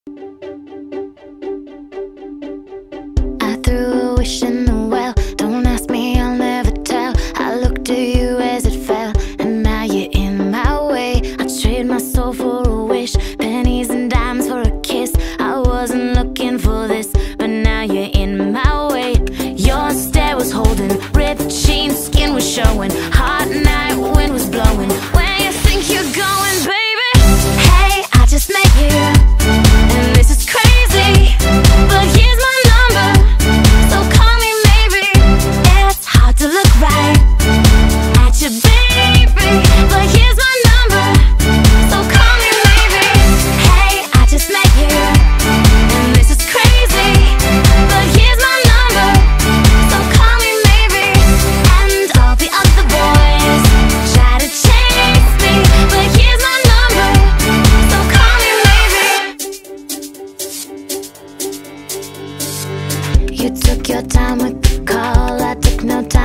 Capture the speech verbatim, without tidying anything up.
I threw a wish in the well. Don't ask me, I'll never tell. I looked to you as it fell, and now you're in my way. I trade my soul for a wish, pennies and dimes for a kiss. I wasn't looking for this, but now you're in my way. Your stare was holding, ripped jeans, skin was showing. Hot night, wind was blowing. Where you think you're going, baby? Hey, I just met you, and this is crazy, but here's my number, so call me maybe. It's hard to look right at you, baby, but here's my number, so call me maybe. Hey, I just met you, and this is crazy, but here's my number, so call me maybe. And all the other boys try to chase me, but here's my number, so call me maybe. You took your time with the call, I took no time.